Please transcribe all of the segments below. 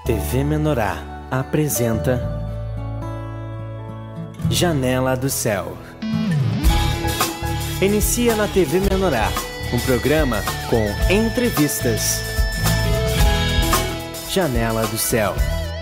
TV Menorá apresenta Janela do Céu. Inicia na TV Menorá um programa com entrevistas. Janela do Céu.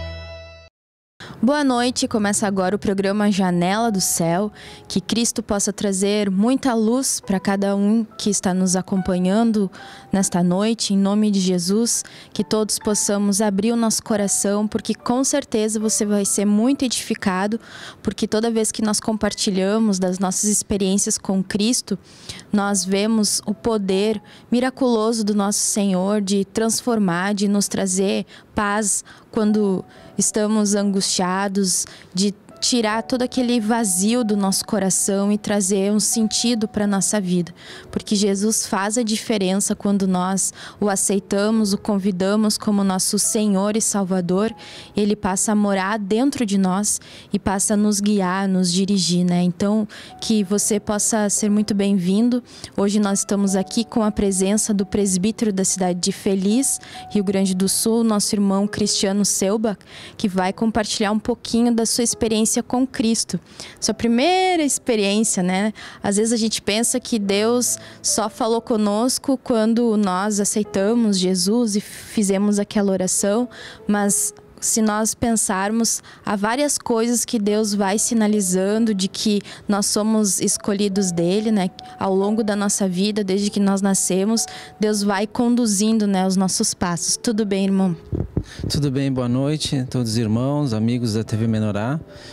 Boa noite, começa agora o programa Janela do Céu. Que Cristo possa trazer muita luz para cada um que está nos acompanhando nesta noite, em nome de Jesus. Que todos possamos abrir o nosso coração, porque com certeza você vai ser muito edificado, porque toda vez que nós compartilhamos das nossas experiências com Cristo, nós vemos o poder miraculoso do nosso Senhor de transformar, de nos trazer paz quando estamos angustiados, de tirar todo aquele vazio do nosso coração e trazer um sentido para a nossa vida. Porque Jesus faz a diferença quando nós o aceitamos, o convidamos como nosso Senhor e Salvador. Ele passa a morar dentro de nós e passa a nos guiar, nos dirigir, né? Então, que você possa ser muito bem-vindo. Hoje nós estamos aqui com a presença do presbítero da cidade de Feliz, Rio Grande do Sul, nosso irmão Cristiano Selbach, que vai compartilhar um pouquinho da sua experiência com Cristo. Sua primeira experiência, né? Às vezes a gente pensa que Deus só falou conosco quando nós aceitamos Jesus e fizemos aquela oração, mas se nós pensarmos, há várias coisas que Deus vai sinalizando de que nós somos escolhidos dele, né? Ao longo da nossa vida, desde que nós nascemos, Deus vai conduzindo, né, os nossos passos. Tudo bem, irmão? Tudo bem, boa noite a todos os irmãos, amigos da TV Menorá.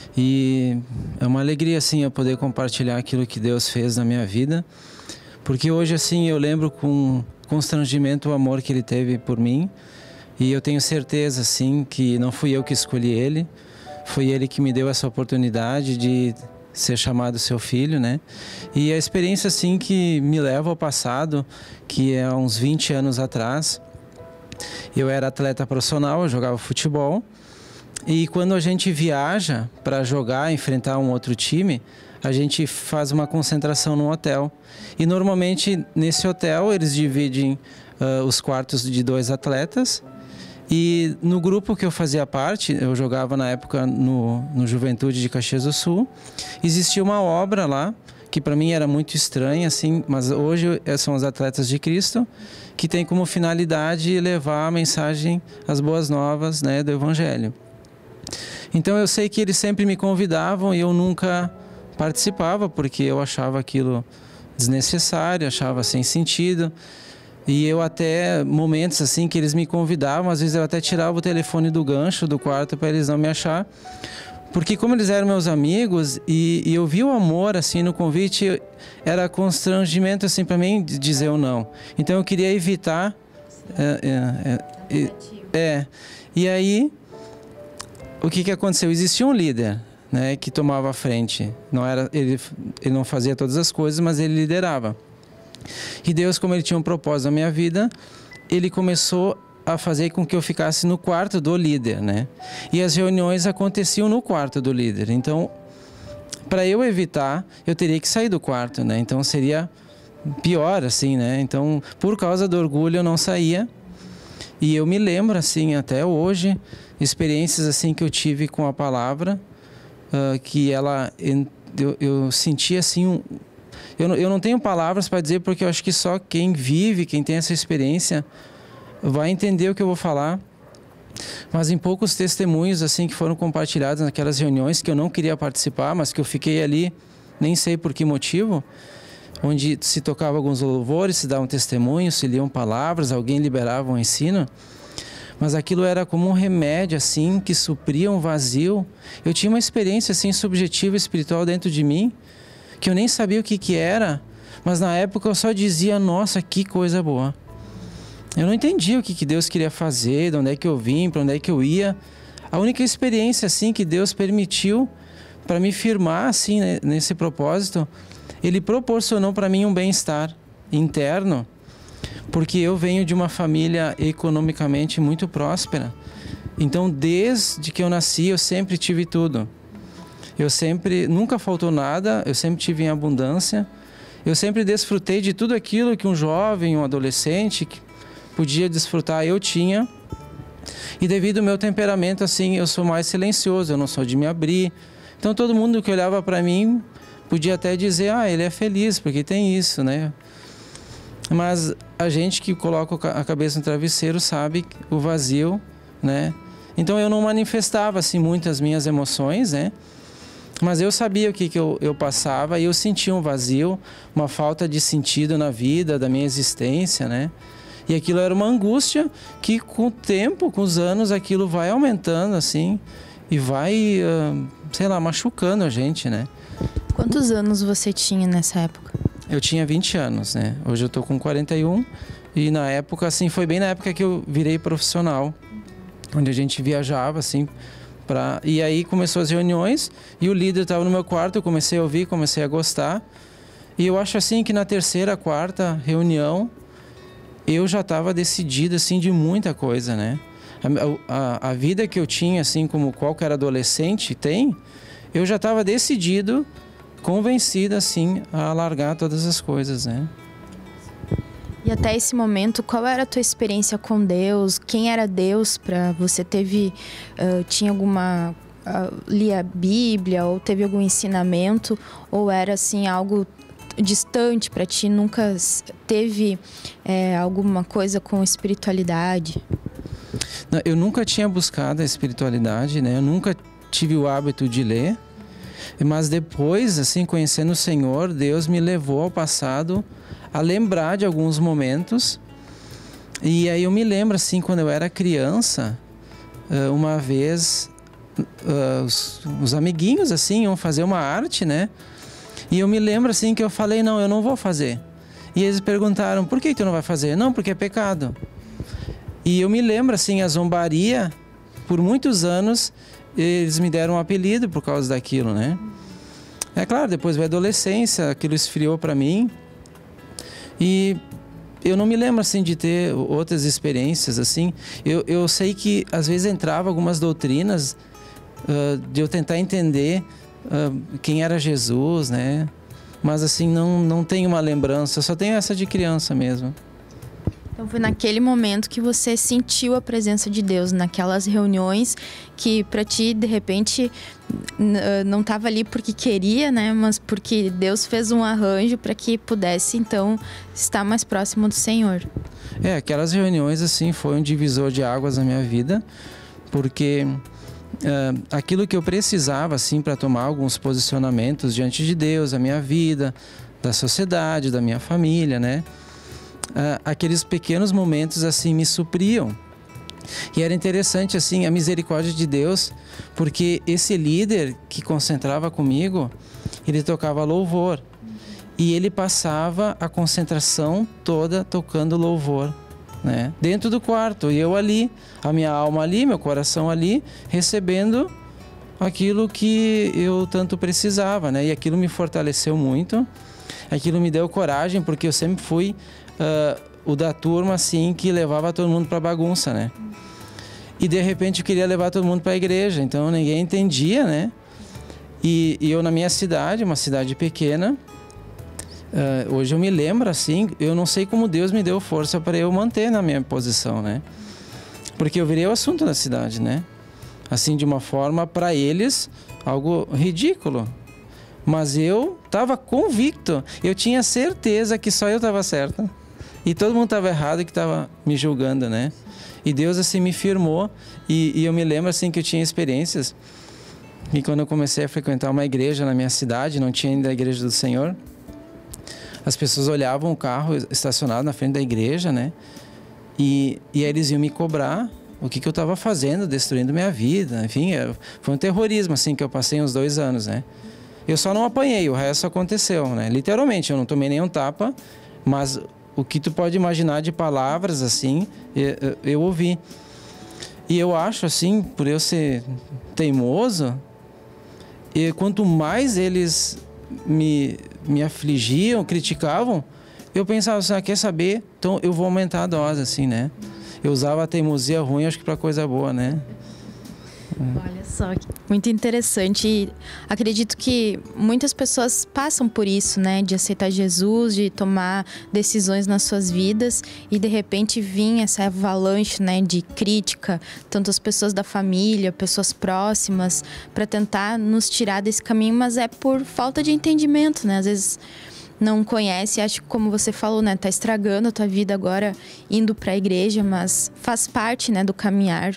E é uma alegria, assim, eu poder compartilhar aquilo que Deus fez na minha vida. Porque hoje, assim, eu lembro com constrangimento o amor que Ele teve por mim. E eu tenho certeza, assim, que não fui eu que escolhi Ele. Foi Ele que me deu essa oportunidade de ser chamado seu filho, né? E a experiência, assim, que me leva ao passado, que é há uns 20 anos atrás. Eu era atleta profissional, eu jogava futebol. E quando a gente viaja para jogar, enfrentar um outro time, a gente faz uma concentração num hotel. E normalmente nesse hotel eles dividem os quartos de 2 atletas. E no grupo que eu fazia parte, eu jogava na época no Juventude de Caxias do Sul, existia uma obra lá, que para mim era muito estranha, assim, mas hoje são os Atletas de Cristo, que tem como finalidade levar a mensagem, as boas novas, né, do Evangelho. Então eu sei que eles sempre me convidavam e eu nunca participava, porque eu achava aquilo desnecessário, achava sem sentido. E eu até, momentos assim que eles me convidavam, às vezes eu até tirava o telefone do gancho do quarto para eles não me achar. Porque como eles eram meus amigos e eu vi o amor assim no convite, era constrangimento assim para mim de dizer ou não. Então eu queria evitar. E aí, o que aconteceu? Existia um líder, né, que tomava a frente. Não era, ele não fazia todas as coisas, mas ele liderava. E Deus, como Ele tinha um propósito na minha vida, Ele começou a fazer com que eu ficasse no quarto do líder, né? E as reuniões aconteciam no quarto do líder. Então, para eu evitar, eu teria que sair do quarto, né? Então, seria pior, assim, né? Então, por causa do orgulho, eu não saía. E eu me lembro, assim, até hoje, experiências, assim, que eu tive com a palavra, que ela... Eu senti, assim, Eu não tenho palavras para dizer, porque eu acho que só quem vive, quem tem essa experiência, vai entender o que eu vou falar. Mas em poucos testemunhos assim que foram compartilhados naquelas reuniões que eu não queria participar, mas que eu fiquei ali, nem sei por que motivo, onde se tocava alguns louvores, se davam testemunhos, se liam palavras, alguém liberava um ensino. Mas aquilo era como um remédio assim que supria um vazio. Eu tinha uma experiência assim subjetiva espiritual dentro de mim, que eu nem sabia o que era, mas na época eu só dizia, nossa, que coisa boa. Eu não entendia o que Deus queria fazer, de onde é que eu vim, para onde é que eu ia. A única experiência assim que Deus permitiu para me firmar assim, né, nesse propósito, Ele proporcionou para mim um bem-estar interno, porque eu venho de uma família economicamente muito próspera. Então, desde que eu nasci, eu sempre tive tudo. Nunca faltou nada, eu sempre tive em abundância. Eu sempre desfrutei de tudo aquilo que um jovem, um adolescente podia desfrutar, eu tinha. E devido ao meu temperamento, assim, eu sou mais silencioso, eu não sou de me abrir. Então todo mundo que olhava para mim podia até dizer, ele é feliz, porque tem isso, né? Mas a gente que coloca a cabeça no travesseiro sabe o vazio, né? Então eu não manifestava assim muito as minhas emoções, né? Mas eu sabia o que eu passava e eu sentia um vazio, uma falta de sentido na vida, da minha existência, né? E aquilo era uma angústia que com o tempo, com os anos, aquilo vai aumentando assim e vai, sei lá, machucando a gente, né? Quantos anos você tinha nessa época? Eu tinha 20 anos, né? Hoje eu tô com 41 e na época, assim, foi bem na época que eu virei profissional, onde a gente viajava, assim, e aí começou as reuniões e o líder estava no meu quarto, eu comecei a ouvir, comecei a gostar. E eu acho assim que na terceira, quarta reunião, eu já estava decidido, assim, de muita coisa, né? A vida que eu tinha, assim, como qualquer adolescente tem, eu já estava decidido, convencido, assim, a largar todas as coisas, né? E até esse momento, qual era a tua experiência com Deus? Quem era Deus para você? Tinha alguma... lia a Bíblia ou teve algum ensinamento? Ou era, assim, algo distante para ti? Nunca teve alguma coisa com espiritualidade? Não, eu nunca tinha buscado a espiritualidade, né? Eu nunca tive o hábito de ler. Mas depois, assim, conhecendo o Senhor, Deus me levou ao passado a lembrar de alguns momentos. E aí eu me lembro, assim, quando eu era criança, uma vez os amiguinhos, assim, iam fazer uma arte, né? E eu me lembro, assim, que eu falei, não, eu não vou fazer. E eles perguntaram, por que tu não vai fazer? Não, porque é pecado. E eu me lembro, assim, a zombaria, por muitos anos, eles me deram um apelido por causa daquilo, né? É claro, depois veio a adolescência, aquilo esfriou para mim. E eu não me lembro, assim, de ter outras experiências, assim. Eu sei que, às vezes, entrava algumas doutrinas de eu tentar entender quem era Jesus, né? Mas, assim, não tenho uma lembrança, só tenho essa de criança mesmo. Então foi naquele momento que você sentiu a presença de Deus, naquelas reuniões que para ti, de repente, não estava ali porque queria, né? Mas porque Deus fez um arranjo para que pudesse, então, estar mais próximo do Senhor. Aquelas reuniões, assim, foi um divisor de águas na minha vida, porque aquilo que eu precisava, assim, para tomar alguns posicionamentos diante de Deus, a minha vida, da sociedade, da minha família, né? Aqueles pequenos momentos, assim, me supriam. E era interessante, assim, a misericórdia de Deus, porque esse líder que concentrava comigo, ele tocava louvor. E ele passava a concentração toda tocando louvor, né? Dentro do quarto, e eu ali, a minha alma ali, meu coração ali, recebendo aquilo que eu tanto precisava, né? E aquilo me fortaleceu muito, aquilo me deu coragem, porque eu sempre fui o da turma, assim, que levava todo mundo para bagunça, né? E de repente eu queria levar todo mundo para a igreja, então ninguém entendia, né? E eu na minha cidade, uma cidade pequena, hoje eu me lembro, assim, eu não sei como Deus me deu força para eu manter na minha posição, né? Porque eu virei o assunto da cidade, né? Assim, de uma forma, para eles, algo ridículo. Mas eu estava convicto, eu tinha certeza que só eu estava certa. E todo mundo estava errado e que estava me julgando, né? E Deus, assim, me firmou. E eu me lembro, assim, que eu tinha experiências. E quando eu comecei a frequentar uma igreja na minha cidade, não tinha ainda a igreja do Senhor, as pessoas olhavam o carro estacionado na frente da igreja, né? E aí eles iam me cobrar o que eu estava fazendo, destruindo minha vida. Enfim, foi um terrorismo, assim, que eu passei uns 2 anos, né? Eu só não apanhei, o resto aconteceu, né? Literalmente, eu não tomei nenhum tapa, mas o que tu pode imaginar de palavras, assim, eu ouvi. E eu acho, assim, por eu ser teimoso, e quanto mais eles me afligiam, criticavam, eu pensava assim, quer saber? Então eu vou aumentar a dose, assim, né? Eu usava a teimosia ruim, acho que para coisa boa, né? Olha só, muito interessante. E acredito que muitas pessoas passam por isso, né? De aceitar Jesus, de tomar decisões nas suas vidas e de repente vir essa avalanche, né? De crítica, tanto as pessoas da família, pessoas próximas, para tentar nos tirar desse caminho, mas é por falta de entendimento, né? Às vezes não conhece, acho que como você falou, né? Tá estragando a tua vida agora indo para a igreja, mas faz parte, né? Do caminhar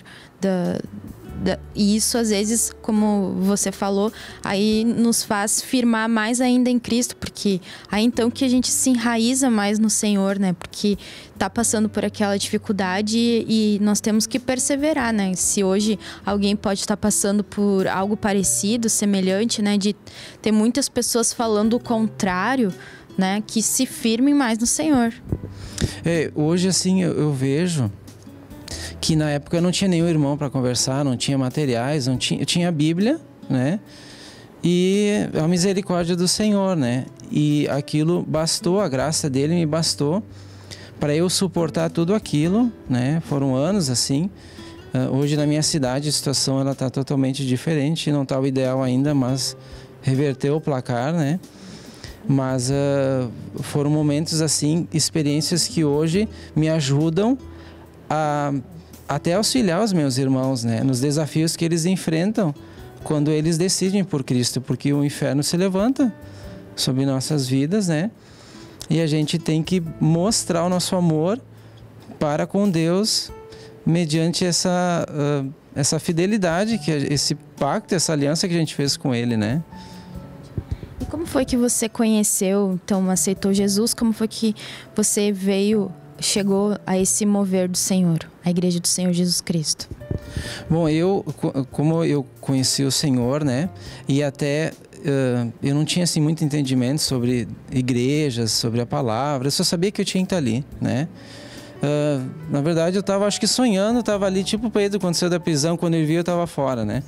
e isso, às vezes, como você falou, aí nos faz firmar mais ainda em Cristo, porque aí então que a gente se enraiza mais no Senhor, né? Porque tá passando por aquela dificuldade e nós temos que perseverar, né? Se hoje alguém pode estar passando por algo parecido, semelhante, né? De ter muitas pessoas falando o contrário, né? Que se firmem mais no Senhor. Hoje, assim, eu vejo que na época eu não tinha nenhum irmão para conversar, não tinha materiais, eu tinha a Bíblia, né? E a misericórdia do Senhor, né? E aquilo bastou, a graça dele me bastou para eu suportar tudo aquilo, né? Foram anos assim. Hoje na minha cidade a situação ela está totalmente diferente, não está o ideal ainda, mas reverteu o placar, né? Mas foram momentos assim, experiências que hoje me ajudam a até auxiliar os meus irmãos, né, nos desafios que eles enfrentam quando eles decidem por Cristo, porque o inferno se levanta sobre nossas vidas, né? E a gente tem que mostrar o nosso amor para com Deus mediante essa fidelidade, que esse pacto, essa aliança que a gente fez com Ele, né? E como foi que você conheceu, então aceitou Jesus? Como foi que você chegou a esse mover do Senhor, a Igreja do Senhor Jesus Cristo? Bom, como eu conheci o Senhor, né, e até eu não tinha assim muito entendimento sobre igrejas, sobre a palavra, eu só sabia que eu tinha que estar ali, né. Na verdade eu estava, acho que sonhando, estava ali tipo Pedro quando saiu da prisão, quando ele viu eu estava fora, né.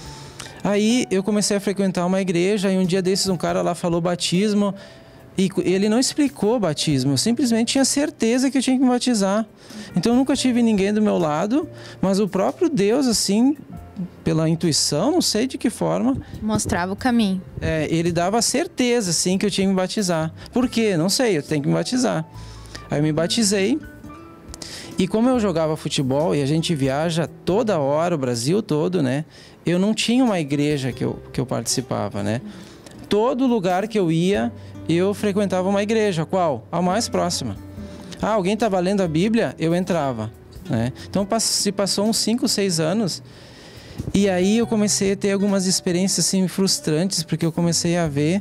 Aí eu comecei a frequentar uma igreja e um dia desses um cara lá falou batismo. E ele não explicou o batismo, eu simplesmente tinha certeza que eu tinha que me batizar. Então eu nunca tive ninguém do meu lado, mas o próprio Deus, assim, pela intuição, não sei de que forma... mostrava o caminho. Ele dava certeza, assim, que eu tinha que me batizar. Por quê? Não sei, eu tenho que me batizar. Aí eu me batizei. E como eu jogava futebol e a gente viaja toda hora, o Brasil todo, né? Eu não tinha uma igreja que eu participava, né? Todo lugar que eu ia... eu frequentava uma igreja. Qual? A mais próxima. Alguém estava lendo a Bíblia? Eu entrava, né? Então se passou uns 5, 6 anos e aí eu comecei a ter algumas experiências assim, frustrantes, porque eu comecei a ver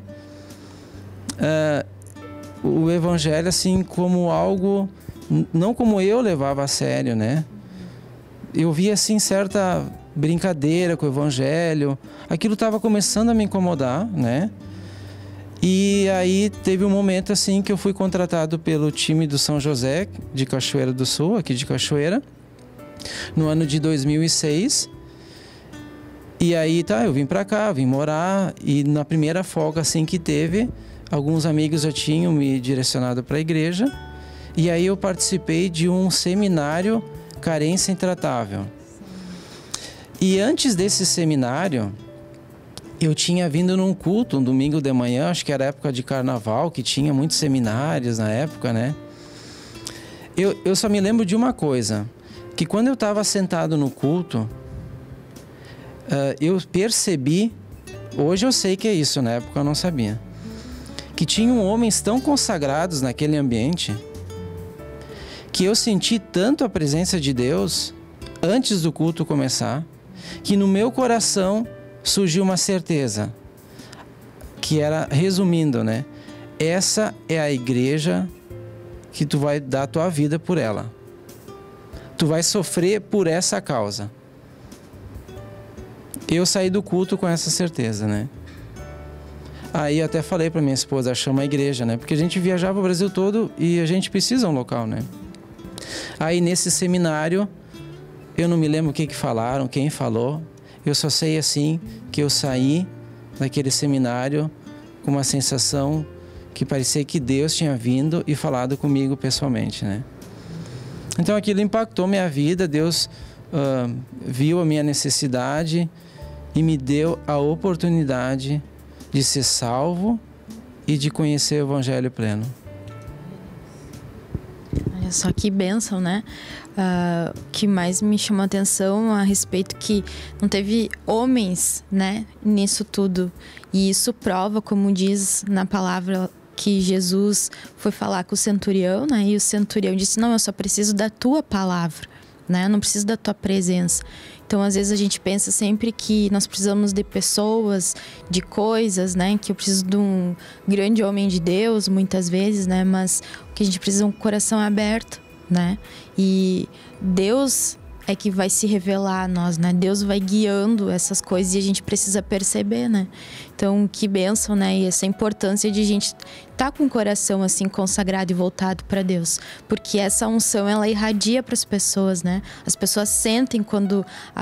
o Evangelho assim, como algo, não como eu levava a sério, né? Eu via assim certa brincadeira com o Evangelho. Aquilo estava começando a me incomodar, né? E aí teve um momento assim que eu fui contratado pelo time do São José de Cachoeira do Sul, aqui de Cachoeira, no ano de 2006. E aí eu vim pra cá, vim morar, e na primeira folga assim que teve, alguns amigos já tinham me direcionado para a igreja, e aí eu participei de um seminário Carência Intratável. E antes desse seminário, eu tinha vindo num culto, um domingo de manhã, acho que era época de carnaval, que tinha muitos seminários na época, né? Eu só me lembro de uma coisa, que quando eu estava sentado no culto, eu percebi, hoje eu sei que é isso, na época eu não sabia, que tinham homens tão consagrados naquele ambiente, que eu senti tanto a presença de Deus, antes do culto começar, que no meu coração surgiu uma certeza, que era, resumindo, né? Essa é a igreja que tu vai dar a tua vida por ela. Tu vai sofrer por essa causa. Eu saí do culto com essa certeza, né? Aí até falei para minha esposa, chama a igreja, né? Porque a gente viajava o Brasil todo e a gente precisa de um local, né? Aí nesse seminário, eu não me lembro o que falaram, quem falou. Eu só sei assim que eu saí daquele seminário com uma sensação que parecia que Deus tinha vindo e falado comigo pessoalmente, né? Então aquilo impactou minha vida, Deus viu a minha necessidade e me deu a oportunidade de ser salvo e de conhecer o Evangelho pleno. Olha só que bênção, né? O que mais me chamou a atenção a respeito que não teve homens, né, nisso tudo. E isso prova, como diz na palavra, que Jesus foi falar com o centurião, né? E o centurião disse, não, eu só preciso da tua palavra, né? Eu não preciso da tua presença. Então, às vezes a gente pensa sempre que nós precisamos de pessoas, de coisas, né? Que eu preciso de um grande homem de Deus, muitas vezes, né? Mas o que a gente precisa é um coração aberto, né? E Deus é que vai se revelar a nós, né? Deus vai guiando essas coisas e a gente precisa perceber, né? Então, que bênção, né? E essa importância de a gente estar com o coração assim consagrado e voltado para Deus, porque essa unção ela irradia para as pessoas, né? As pessoas sentem quando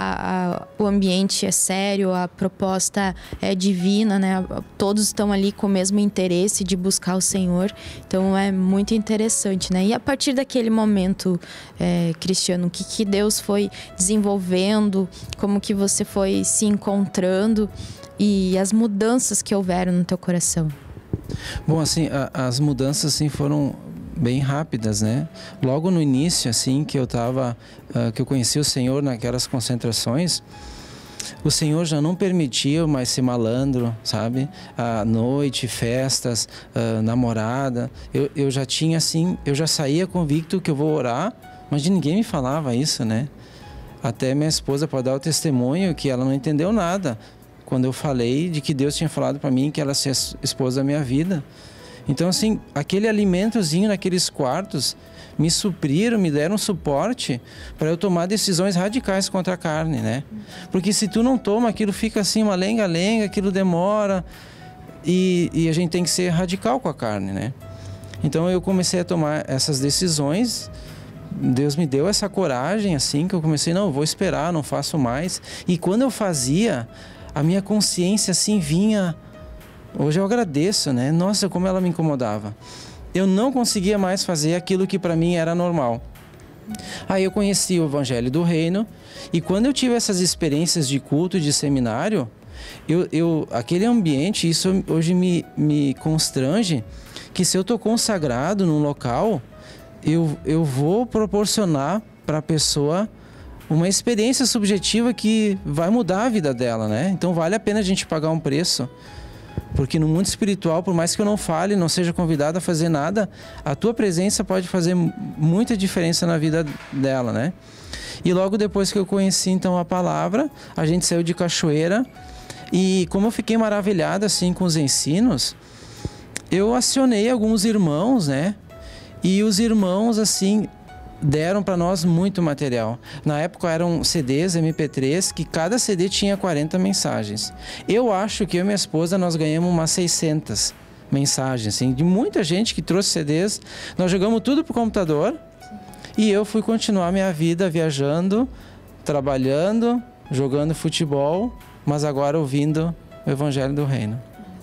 o ambiente é sério, a proposta é divina, né? Todos estão ali com o mesmo interesse de buscar o Senhor. Então é muito interessante, né? E a partir daquele momento, Cristiano, o que Deus foi desenvolvendo, como que você foi se encontrando e as mudanças que houveram no teu coração? Bom, assim, as mudanças assim foram bem rápidas, né? Logo no início, assim, que eu conheci o Senhor naquelas concentrações, o Senhor já não permitia eu mais ser malandro, sabe? À noite, festas, namorada. Eu já tinha assim, eu já saía convicto que eu vou orar, mas ninguém me falava isso, né? Até minha esposa pode dar o testemunho que ela não entendeu nada quando eu falei de que Deus tinha falado para mim que ela seria esposa da minha vida. Então, assim, aquele alimentozinho naqueles quartos me supriram, me deram suporte para eu tomar decisões radicais contra a carne, né? Porque se tu não toma, aquilo fica assim, uma lenga-lenga, aquilo demora e a gente tem que ser radical com a carne, né? Então, eu comecei a tomar essas decisões. Deus me deu essa coragem, assim, que eu comecei, não, eu vou esperar, não faço mais. E quando eu fazia, a minha consciência, assim, vinha... Hoje eu agradeço, né? Nossa, como ela me incomodava. Eu não conseguia mais fazer aquilo que para mim era normal. Aí eu conheci o Evangelho do Reino e quando eu tive essas experiências de culto, de seminário, aquele ambiente, isso hoje me constrange, que se eu estou consagrado num local, eu vou proporcionar para a pessoa uma experiência subjetiva que vai mudar a vida dela, né? Então vale a pena a gente pagar um preço, porque no mundo espiritual, por mais que eu não fale, não seja convidado a fazer nada, a tua presença pode fazer muita diferença na vida dela, né? E logo depois que eu conheci então a palavra, a gente saiu de Cachoeira e como eu fiquei maravilhado assim com os ensinos, eu acionei alguns irmãos, né? E os irmãos assim deram para nós muito material. Na época eram CDs, MP3, que cada CD tinha 40 mensagens. Eu acho que eu e minha esposa nós ganhamos umas 600 mensagens, assim, de muita gente que trouxe CDs. Nós jogamos tudo pro computador e eu fui continuar minha vida viajando, trabalhando, jogando futebol, mas agora ouvindo o Evangelho do Reino.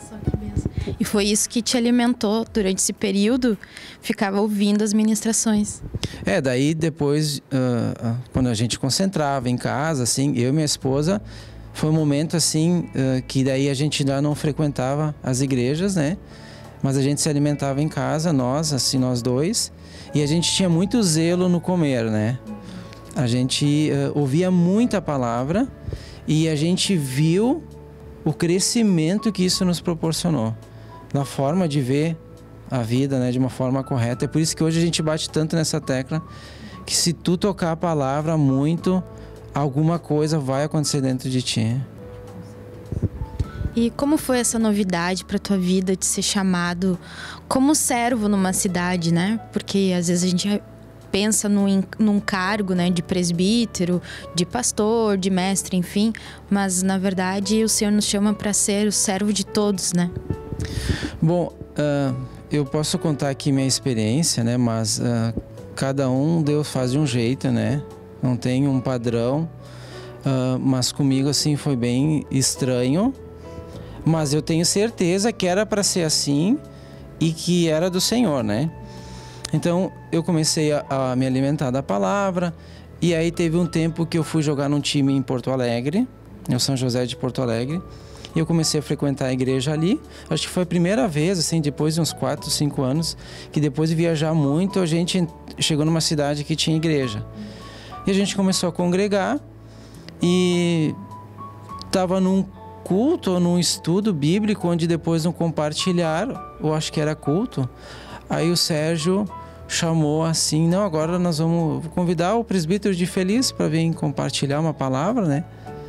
E foi isso que te alimentou durante esse período? Ficava ouvindo as ministrações. Daí depois, quando a gente concentrava em casa, assim, eu e minha esposa, foi um momento assim, que daí a gente já não frequentava as igrejas, né? Mas a gente se alimentava em casa, nós dois, e a gente tinha muito zelo no comer, né? A gente ouvia muita palavra e a gente viu o crescimento que isso nos proporcionou na forma de ver a vida, né, de uma forma correta. É por isso que hoje a gente bate tanto nessa tecla que se tu tocar a palavra muito, alguma coisa vai acontecer dentro de ti. E como foi essa novidade para tua vida de ser chamado como servo numa cidade, né? Porque às vezes a gente pensa num cargo, né, de presbítero, de pastor, de mestre, enfim, mas na verdade o Senhor nos chama para ser o servo de todos, né? Bom, eu posso contar aqui minha experiência, né, mas cada um Deus faz de um jeito, né? Não tem um padrão, mas comigo assim foi bem estranho, mas eu tenho certeza que era para ser assim e que era do Senhor, né? Então, eu comecei a me alimentar da palavra E aí teve um tempo que eu fui jogar num time em Porto Alegre, no São José de Porto Alegre. E eu comecei a frequentar a igreja ali. Acho que foi a primeira vez, assim, depois de uns 4, 5 anos, que depois de viajar muito, a gente chegou numa cidade que tinha igreja. E a gente começou a congregar e estava num culto, num estudo bíblico, onde depois no compartilhar, eu acho que era culto, aí o Sérgio chamou assim, não, agora nós vamos convidar o presbítero de Feliz para vir compartilhar uma palavra, né?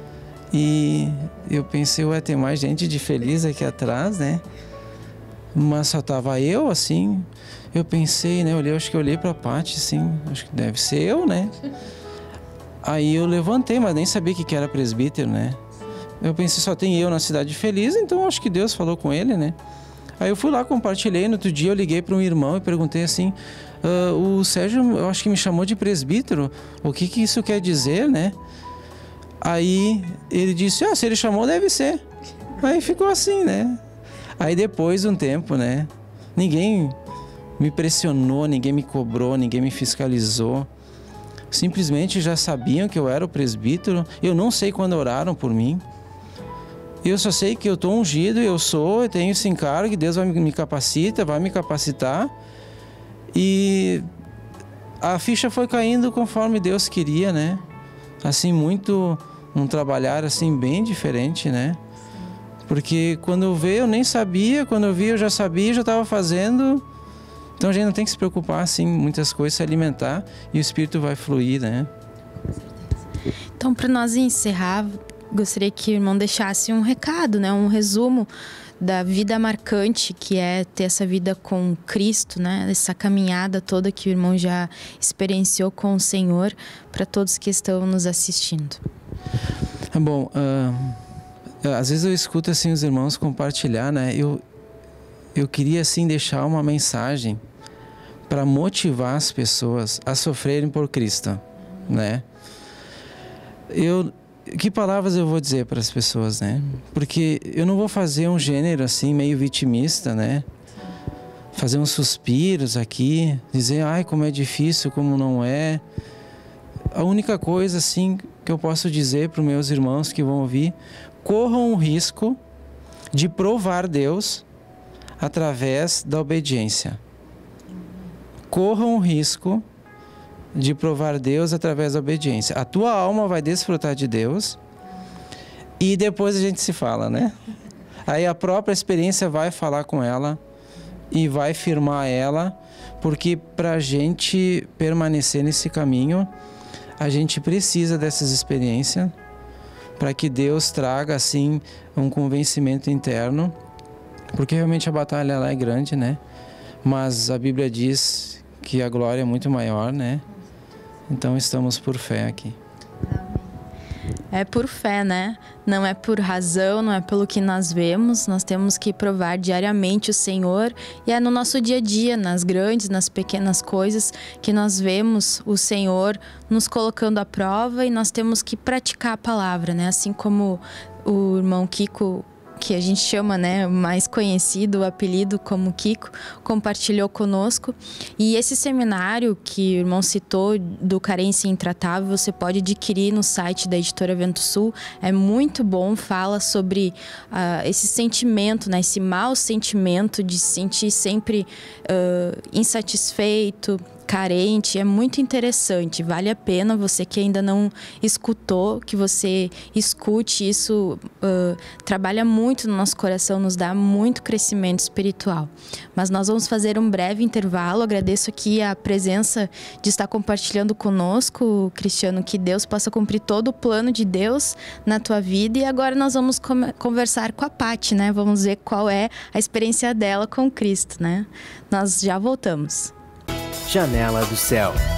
E eu pensei, ué, tem mais gente de Feliz aqui atrás, né? Mas só tava eu, assim. Eu pensei, né? Acho que eu olhei pra Paty, assim, acho que deve ser eu, né? Aí eu levantei, mas nem sabia que era presbítero, né? Eu pensei, só tem eu na cidade Feliz, então acho que Deus falou com ele, né? Aí eu fui lá, compartilhei. No outro dia eu liguei para um irmão e perguntei assim, o Sérgio, eu acho que me chamou de presbítero, o que isso quer dizer, né? Aí ele disse, se ele chamou, deve ser. Aí ficou assim, né? Aí depois de um tempo, né? Ninguém me pressionou, ninguém me cobrou, ninguém me fiscalizou. Simplesmente já sabiam que eu era o presbítero. Eu não sei quando oraram por mim. Eu só sei que eu estou ungido, eu tenho esse encargo, que Deus vai me capacitar. E a ficha foi caindo conforme Deus queria, né? Assim, um trabalhar assim bem diferente, né? Porque quando eu vi, eu nem sabia, quando eu vi, eu já sabia, já estava fazendo. Então a gente não tem que se preocupar, assim, muitas coisas, se alimentar e o Espírito vai fluir, né? Então, para nós encerrar, gostaria que o irmão deixasse um recado, né? Um resumo da vida marcante que é ter essa vida com Cristo, né? Essa caminhada toda que o irmão já experienciou com o Senhor, para todos que estão nos assistindo. Bom, às vezes eu escuto assim os irmãos compartilhar, né? Eu queria assim deixar uma mensagem para motivar as pessoas a sofrerem por Cristo, né? Que palavras eu vou dizer para as pessoas, né? Porque eu não vou fazer um gênero assim meio vitimista, né? Fazer uns suspiros aqui, dizer, ai, como é difícil, como não é. A única coisa assim que eu posso dizer para os meus irmãos que vão ouvir, corram o risco de provar Deus através da obediência. Corram o risco de provar Deus através da obediência. A tua alma vai desfrutar de Deus e depois a gente se fala, né? Aí a própria experiência vai falar com ela e vai firmar ela, porque para a gente permanecer nesse caminho, a gente precisa dessas experiências para que Deus traga assim um convencimento interno, porque realmente a batalha ela é grande, né? Mas a Bíblia diz que a glória é muito maior, né? Então estamos por fé aqui. É por fé, né? Não é por razão, não é pelo que nós vemos. Nós temos que provar diariamente o Senhor. E é no nosso dia a dia, nas grandes, nas pequenas coisas, que nós vemos o Senhor nos colocando à prova e nós temos que praticar a palavra, né? Assim como o irmão Kiko, que a gente chama, né, mais conhecido, o apelido como Kiko, compartilhou conosco. E esse seminário que o irmão citou, do Carência Intratável, você pode adquirir no site da Editora Vento Sul. É muito bom, fala sobre esse sentimento, né, esse mau sentimento de se sentir sempre insatisfeito, carente. É muito interessante, vale a pena, você que ainda não escutou, que você escute. Isso trabalha muito no nosso coração, nos dá muito crescimento espiritual. Mas nós vamos fazer um breve intervalo. Agradeço aqui a presença de estar compartilhando conosco, Cristiano, que Deus possa cumprir todo o plano de Deus na tua vida. E agora nós vamos conversar com a Paty, né? Vamos ver qual é a experiência dela com Cristo, né? Nós já voltamos. Janela do Céu.